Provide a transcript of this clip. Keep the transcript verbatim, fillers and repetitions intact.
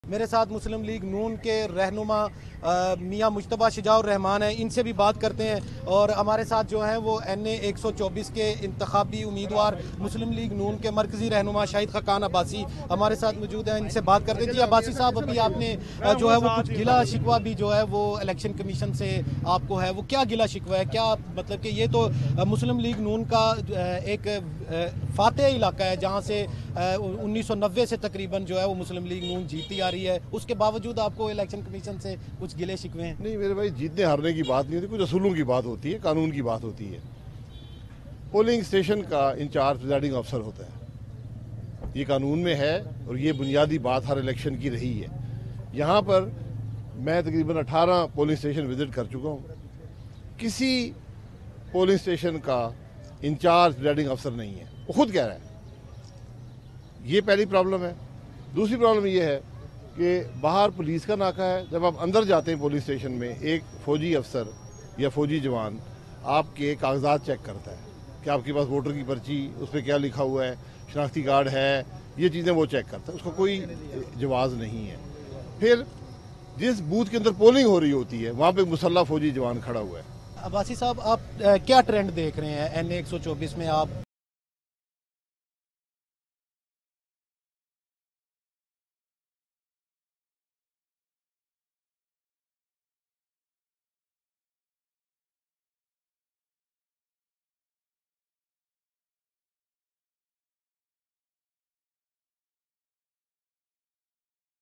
میرے ساتھ مسلم لیگ نون کے رہنما میاں مجتبیٰ شجاع الرحمان ہیں، ان سے بھی بات کرتے ہیں۔ اور ہمارے ساتھ جو ہیں وہ این اے ایک سو چوبیس کے انتخابی امیدوار مسلم لیگ نون کے مرکزی رہنما شاہد خقان عباسی ہمارے ساتھ موجود ہیں، ان سے بات کرتے ہیں۔ جی عباسی صاحب، ابھی آپ نے جو ہے وہ کچھ گلا شکوہ بھی جو ہے وہ الیکشن کمیشن سے آپ کو ہے، وہ کیا گلا شکوہ ہے؟ کیا مطلب کہ یہ تو مسلم لیگ نون کا ایک فاتح علاقہ ہے جہاں سے انیس سو نوے سے تقریباً جو ہے وہ مسلم لیگ نون جیتی آ رہی ہے، اس کے باوجود آپ کو الیکشن کمیشن سے کچھ گلے شکوے ہیں؟ نہیں میرے بھائی، جیتنے ہارنے کی بات نہیں ہوتی، کچھ اصولوں کی بات ہوتی ہے، قانون کی بات ہوتی ہے۔ پولنگ اسٹیشن کا انچارج پریزائڈنگ افسر ہوتا ہے، یہ قانون میں ہے اور یہ بنیادی بات ہر الیکشن کی رہی ہے۔ یہاں پر میں تقریباً اٹھارہ پولنگ اسٹیشن وزٹ کر چکا ہوں، کسی پولنگ اسٹیشن کا انچارج پریزائڈنگ افسر نہیں ہے، وہ خود کہہ رہا ہے۔ یہ پہلی پرابلم ہے۔ دوسری پرابلم یہ ہے کہ باہر پولیس کا ناکہ ہے، جب آپ اندر جاتے ہیں پولیس اسٹیشن میں، ایک فوجی افسر یا فوجی جوان آپ کے کاغذات چیک کرتا ہے کہ آپ کے پاس ووٹر کی پرچی، اس پہ کیا لکھا ہوا ہے، شناختی کارڈ ہے، یہ چیزیں وہ چیک کرتا ہے، اس کا کوئی جواز نہیں ہے۔ پھر جس بوتھ کے اندر پولنگ ہو رہی ہوتی ہے وہاں پہ مسلح فوجی جوان کھڑا ہوا ہے۔ عباسی صاحب، آپ کیا ٹرینڈ دیکھ رہے ہیں این اے ایک سو چوبیس میں؟ آپ